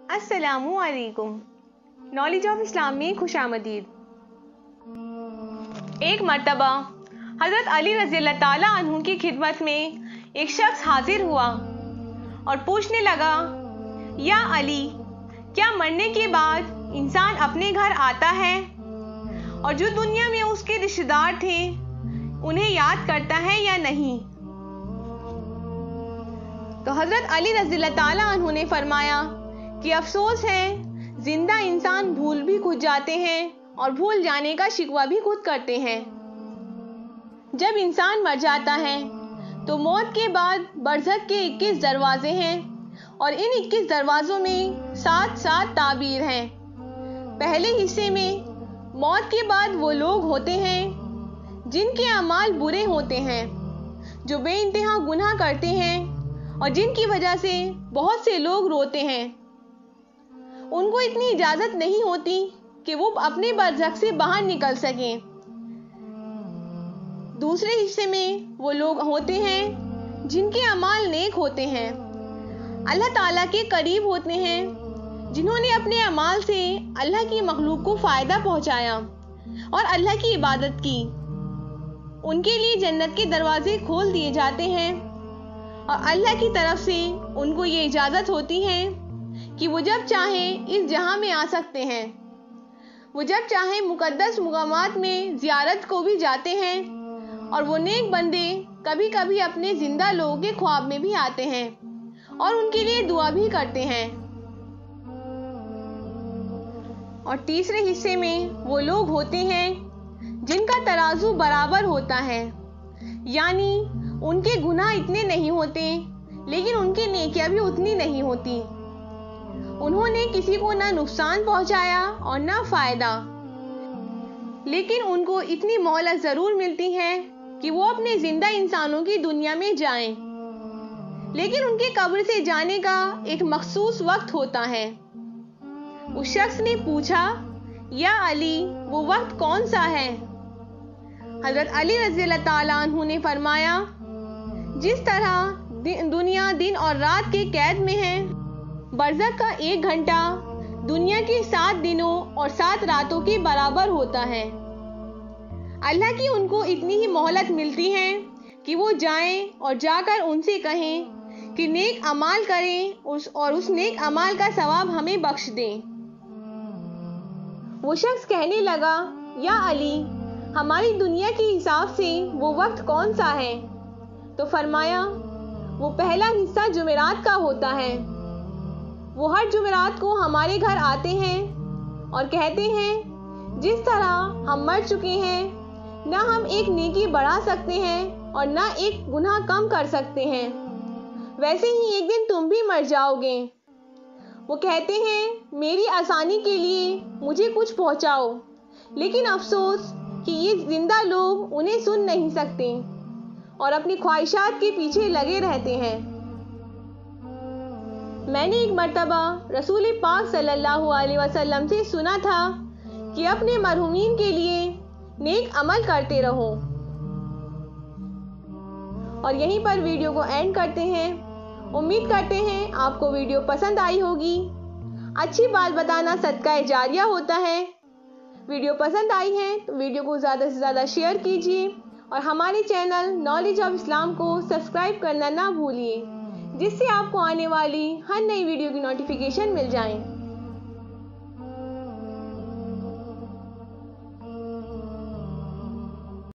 السلام علیکم۔ Knowledge of اسلام میں خوش آمدید۔ ایک مرتبہ حضرت علی رضی اللہ تعالیٰ عنہ کی خدمت میں ایک شخص حاضر ہوا اور پوچھنے لگا، یا علی، کیا مرنے کے بعد انسان اپنے گھر آتا ہے اور جو دنیا میں اس کے رشتہ دار تھے انہیں یاد کرتا ہے یا نہیں؟ تو حضرت علی رضی اللہ تعالیٰ عنہ نے فرمایا کہ افسوس ہے، زندہ انسان بھول بھی خود جاتے ہیں اور بھول جانے کا شکوہ بھی خود کرتے ہیں۔ جب انسان مر جاتا ہے تو موت کے بعد برزخ کے 21 دروازے ہیں اور ان 21 دروازوں میں 7 تعبیر ہیں۔ پہلے حصے میں موت کے بعد وہ لوگ ہوتے ہیں جن کے اعمال برے ہوتے ہیں، جو بے انتہا گناہ کرتے ہیں اور جن کی وجہ سے بہت سے لوگ روتے ہیں۔ ان کو اتنی اجازت نہیں ہوتی کہ وہ اپنے برزخ سے باہر نکل سکیں۔ دوسرے حصے میں وہ لوگ ہوتے ہیں جن کے اعمال نیک ہوتے ہیں، اللہ تعالیٰ کے قریب ہوتے ہیں، جنہوں نے اپنے اعمال سے اللہ کی مخلوق کو فائدہ پہنچایا اور اللہ کی عبادت کی۔ ان کے لیے جنت کے دروازے کھول دیے جاتے ہیں اور اللہ کی طرف سے ان کو یہ اجازت ہوتی ہے کہ وہ جب چاہیں اس جہاں میں آ سکتے ہیں۔ وہ جب چاہیں مقدس مقامات میں زیارت کو بھی جاتے ہیں اور وہ نیک بندے کبھی کبھی اپنے زندہ لوگوں کے خواب میں بھی آتے ہیں اور ان کے لیے دعا بھی کرتے ہیں۔ اور تیسرے حصے میں وہ لوگ ہوتے ہیں جن کا ترازو برابر ہوتا ہے، یعنی ان کے گناہ اتنے نہیں ہوتے لیکن ان کی نیکیاں بھی اتنی نہیں ہوتی۔ انہوں نے کسی کو نہ نقصان پہنچایا اور نہ فائدہ، لیکن ان کو اتنی مہلت ضرور ملتی ہے کہ وہ اپنے زندہ انسانوں کی دنیا میں جائیں، لیکن ان کے قبر سے جانے کا ایک مخصوص وقت ہوتا ہے۔ اس شخص نے پوچھا، یا علی، وہ وقت کون سا ہے؟ حضرت علی رضی اللہ تعالیٰ عنہ نے فرمایا، جس طرح دنیا دن اور رات کے قید میں ہے، برزخ کا 1 گھنٹہ دنیا کے 7 دنوں اور 7 راتوں کے برابر ہوتا ہے۔ اللہ کی ان کو اتنی ہی مہلت ملتی ہے کہ وہ جائیں اور جا کر ان سے کہیں کہ نیک اعمال کریں اور اس نیک اعمال کا ثواب ہمیں بخش دیں۔ وہ شخص کہنے لگا، یا علی، ہماری دنیا کے حساب سے وہ وقت کون سا ہے؟ تو فرمایا، وہ پہلا حصہ جمعرات کا ہوتا ہے۔ وہ ہر جمعرات کو ہمارے گھر آتے ہیں اور کہتے ہیں، جس طرح ہم مر چکے ہیں، نہ ہم ایک نیکی بڑھا سکتے ہیں اور نہ ایک گناہ کم کر سکتے ہیں، ویسے ہی ایک دن تم بھی مر جاؤ گے۔ وہ کہتے ہیں، میری آسانی کے لیے مجھے کچھ پہنچاؤ، لیکن افسوس کہ یہ زندہ لوگ انہیں سن نہیں سکتے اور اپنی خواہشات کے پیچھے لگے رہتے ہیں۔ میں نے ایک مرتبہ رسول پاک صلی اللہ علیہ وسلم سے سنا تھا کہ اپنے مرحومین کے لیے نیک عمل کرتے رہو۔ اور یہیں پر ویڈیو کو اینڈ کرتے ہیں۔ امید کرتے ہیں آپ کو ویڈیو پسند آئی ہوگی۔ اچھی بات بتانا صدقہ جاریہ ہوتا ہے۔ ویڈیو پسند آئی ہے تو ویڈیو کو زیادہ سے زیادہ شیئر کیجیے اور ہمارے چینل نالج آف اسلام کو سبسکرائب کرنا نہ بھولیے، جس سے آپ کو آنے والی ہر نئی ویڈیو کی نوٹیفیکیشن مل جائیں۔